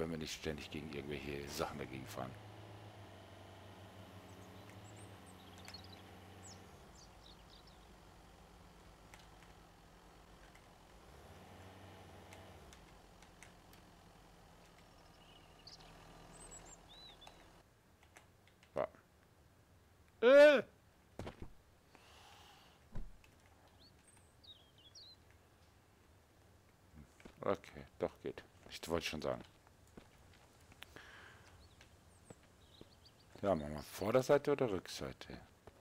wenn wir nicht ständig gegen irgendwelche Sachen dagegen fahren. Ja. Okay, doch geht. Ich wollte schon sagen. Ja, machen wir Vorderseite oder Rückseite?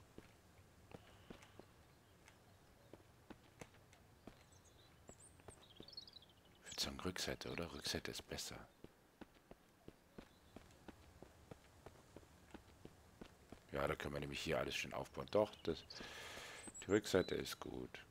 Ich würde sagen Rückseite, oder? Rückseite ist besser. Ja, da können wir nämlich hier alles schön aufbauen. Doch, die Rückseite ist gut.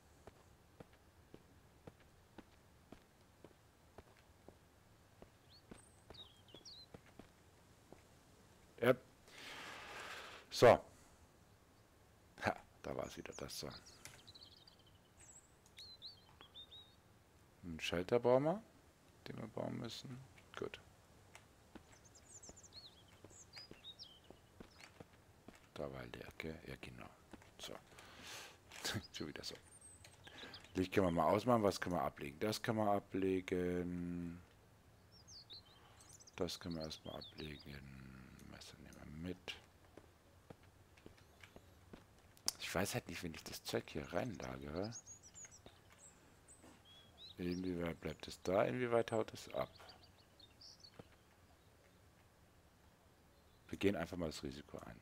Ja. So. Ha, da war es wieder, das so. Einen Schalter bauen wir, den wir bauen müssen. Gut. Da war die Ecke. Ja, genau. So. Schon wieder so. Licht können wir mal ausmachen. Was können wir ablegen? Das können wir ablegen. Das können wir erstmal ablegen. Messer nehmen wir mit. Ich weiß halt nicht, wenn ich das Zeug hier reinlagere. Inwieweit bleibt es da? Inwieweit haut es ab? Wir gehen einfach mal das Risiko ein.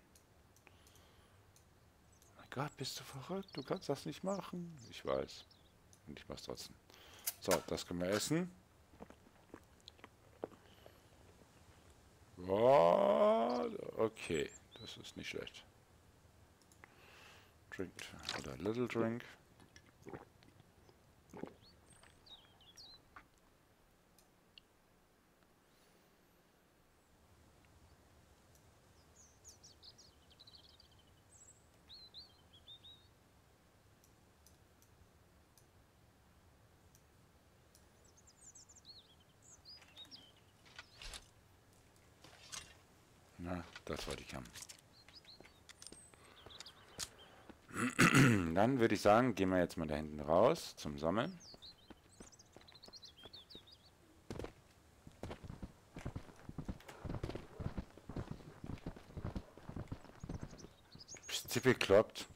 Oh mein Gott, bist du verrückt? Du kannst das nicht machen. Ich weiß. Und ich mach's trotzdem. So, das können wir essen. Oh, okay, das ist nicht schlecht. Drink oder Little Drink. Na, das wollte ich haben. Dann würde ich sagen, gehen wir jetzt mal da hinten raus zum Sammeln. Bist du bekloppt?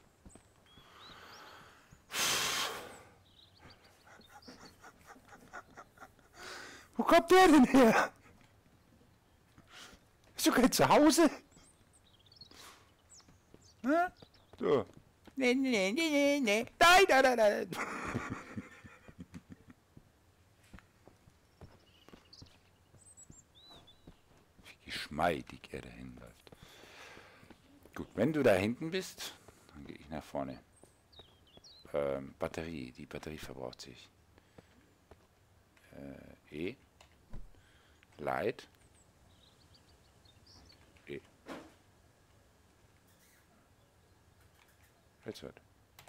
Wo kommt der denn her? Bist du kein Zuhause? Hä? So. Nee, nee, nee, nee, nee. Nein, nein, nein, nein. Wie geschmeidig er dahin läuft. Gut, wenn du da hinten bist, dann gehe ich nach vorne. Batterie, die Batterie verbraucht sich. E. Light. E. Jetzt wird.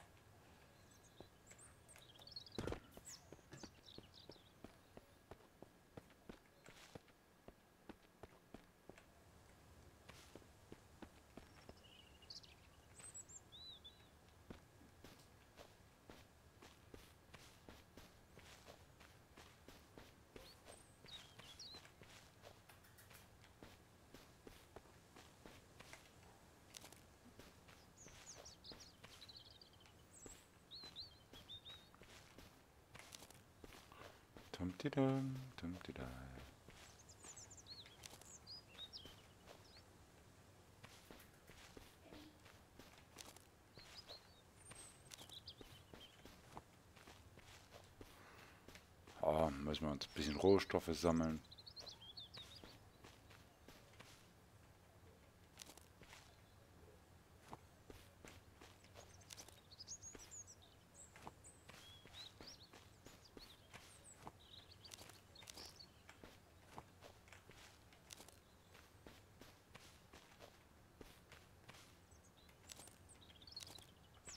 Tum-ti-dum, tum-ti-da. Oh, müssen wir uns ein bisschen Rohstoffe sammeln.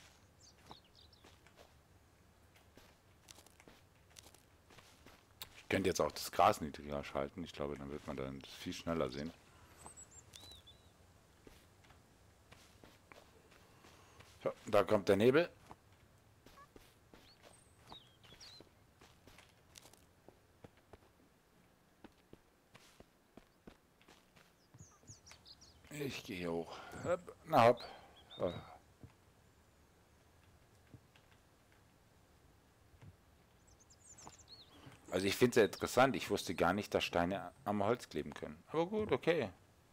Ich könnte jetzt auch das Gras niedriger schalten. Ich glaube, dann wird man dann viel schneller sehen. So, da kommt der Nebel. Ich gehe hier hoch. Hopp, na hopp. Oh. Also ich finde es ja interessant. Ich wusste gar nicht, dass Steine am Holz kleben können. Aber gut, okay.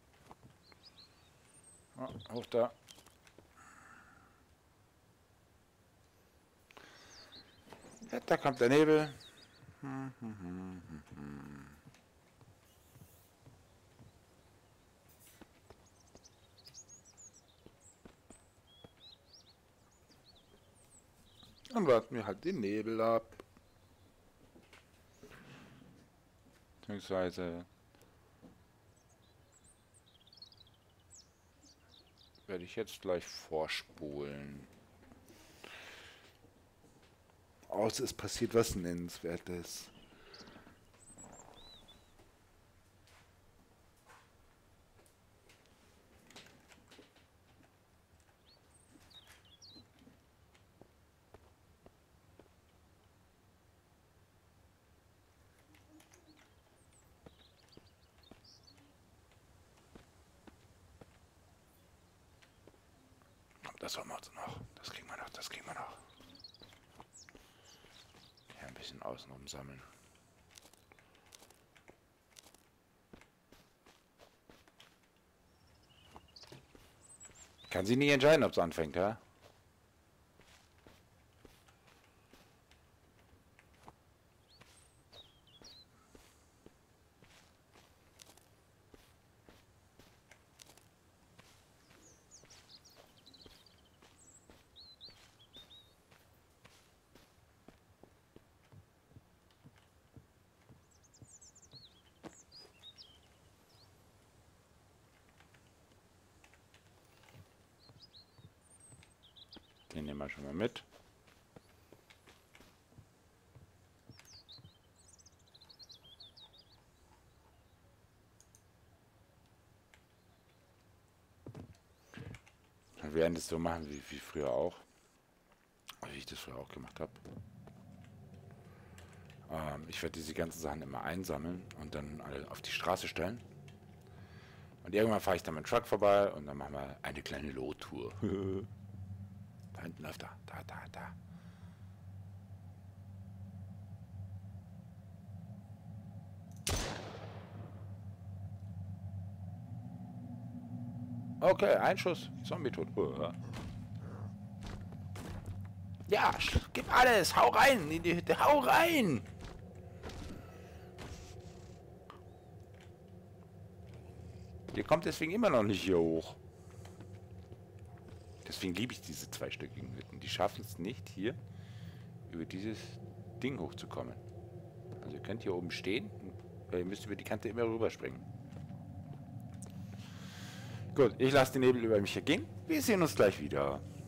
Oh, hoch da. Ja, da kommt der Nebel. Dann warten wir halt den Nebel ab. Beziehungsweise werde ich jetzt gleich vorspulen. Außer es passiert was Nennenswertes. Das haben wir uns noch. Das kriegen wir noch, das kriegen wir noch. Ja, ein bisschen außenrum sammeln. Kann sie nicht entscheiden, ob es anfängt, ja? Den nehmen wir schon mal mit. Wir werden das so machen wie früher auch. Wie ich das früher auch gemacht habe. Ich werde diese ganzen Sachen immer einsammeln und dann alle auf die Straße stellen. Und irgendwann fahre ich dann mit dem Truck vorbei und dann machen wir eine kleine Low-Tour. Da hinten läuft er. Da. Okay, ein Schuss. Zombie tot. Ja, gib alles. Hau rein in die Hütte. Hau rein. Ihr kommt deswegen immer noch nicht hier hoch. Deswegen liebe ich diese zweistöckigen Hütten. Die schaffen es nicht, hier über dieses Ding hochzukommen. Also ihr könnt hier oben stehen, weil ihr müsst über die Kante immer rüberspringen. Gut, ich lasse den Nebel über mich ergehen. Wir sehen uns gleich wieder.